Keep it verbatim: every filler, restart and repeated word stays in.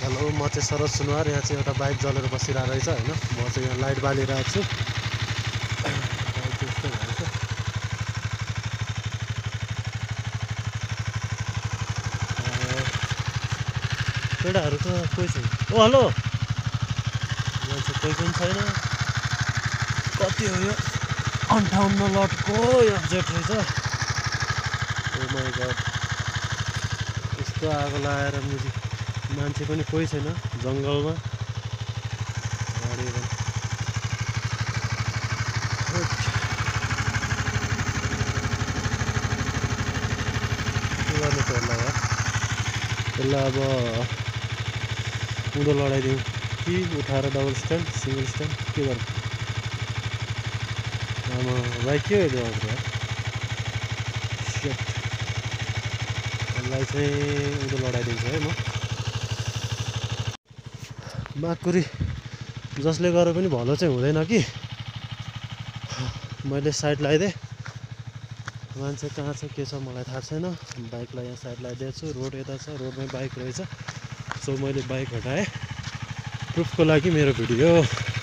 Hello, म चाहिँ सरज सुनवार। यहाँ चाहिँ एउटा बाइक जलेर बसिरहेको रहेछ होइन। म चाहिँ यहाँ लाइट बालिरहेको छु। त्यस्तो भएछ। केटाहरू त कोही छैन। ओ हेलो, यहाँ चाहिँ कोही पनि छैन। कति हो यो? अन्ठाउन्न लटको एफजेड रहेछ। ओ माई गड, यस्तो आगो लगाएर मुजी मान्छे पनि कोही छैन जङ्गलमा। गाडी पनि के गर्ने त यसलाई यार? यसलाई अब उँधो लडाइदिउँ कि उठाएर डबल स्ट्यान्ड सिङ्गल स्ट्यान्ड के गर्नु? आमा बाइक के हो यार? सेट यसलाई चाहिँ उँधो लडाइदिन्छु है म। माकुरी जसले गरे पनि भलो चाहिँ हुँदैन कि। मैले साइड लगाइदिएँ। मान्छे कहाँ छ के छ मलाई थाहा छैन। बाइकलाई यहाँ साइड लगाइदिएको छु। रोड यता छ, रोडमै बाइक रहेछ। सो मैले बाइक हटाएँ प्रुफको लागि मेरो भिडियो।